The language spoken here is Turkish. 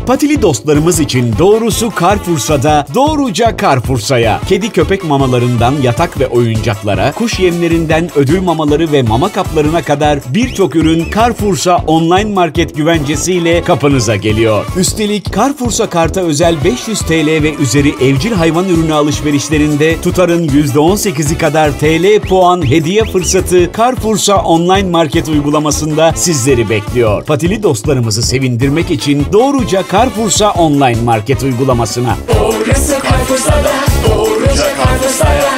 Patili dostlarımız için doğrusu Carrefour'da, doğruca Carrefour'ya. Kedi köpek mamalarından yatak ve oyuncaklara, kuş yemlerinden ödül mamaları ve mama kaplarına kadar birçok ürün Carrefour'sa online market güvencesiyle kapınıza geliyor. Üstelik Carrefour'sa karta özel 500 TL ve üzeri evcil hayvan ürünü alışverişlerinde tutarın %18'i kadar TL puan hediye fırsatı Carrefour'sa online market uygulamasında sizleri bekliyor. Patili dostlarımızı sevindirmek için doğruca Carrefour'sa online market uygulamasına. Doğrusu Carrefour'da, doğruca Carrefour'da.